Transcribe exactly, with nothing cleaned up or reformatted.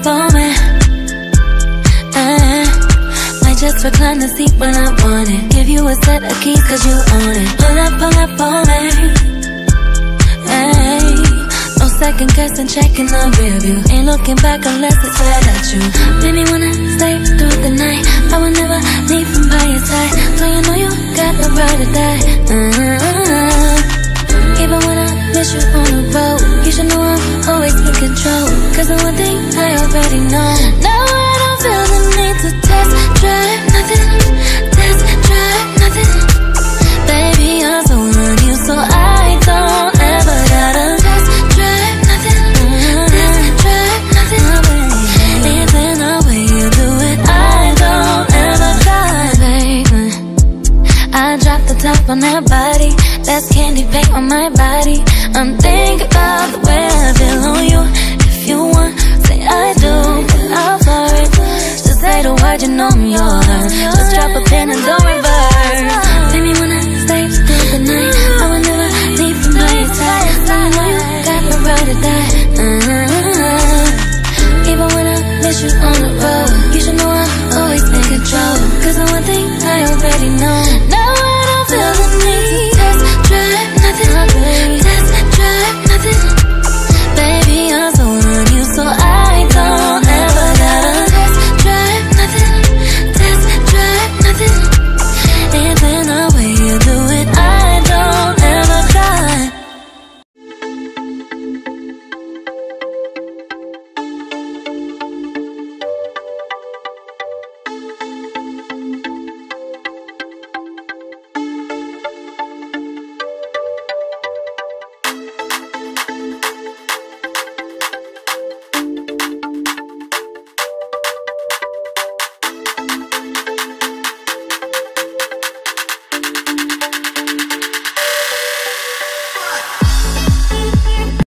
up on me. uh, Might just recline the seat when I want it. Give you a set of keys cause you own it. Pull up, pull up on me. Hey, no second guessing, checking the rear view. Ain't looking back unless it's right at you. Made me wanna stay through the night. I will never leave from by your side. So you know you got the right to die. uh, Even when I miss you on the road, you should know I'm always in control. Cause the one thing I already know, now I don't feel the need to test drive nothing. Test drive nothing. Baby, I'm so on you, so I don't ever gotta test drive nothing. Test drive nothing. Even the way you do it, I don't ever die, baby. I drop the top on that body. That's candy paint on my body. I'm thinking about the way I feel on you. If you want, say I do, but I'll for it. Just say the word, you know I'm yours.